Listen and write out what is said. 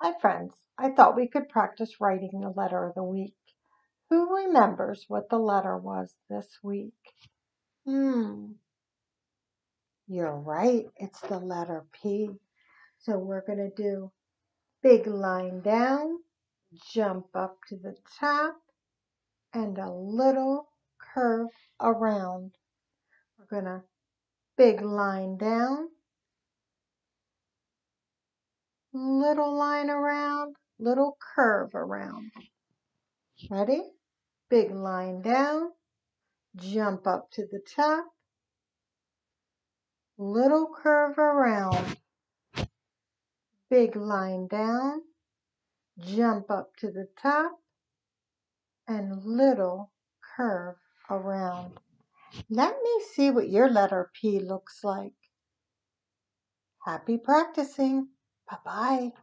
Hi, friends. I thought we could practice writing the letter of the week. Who remembers what the letter was this week? You're right. It's the letter P. So we're going to do big line down, jump up to the top, and a little curve around. We're going to big line down, little line around, little curve around. Ready? Big line down, jump up to the top, little curve around, big line down, jump up to the top, and little curve around. Let me see what your letter P looks like. Happy practicing. Bye-bye.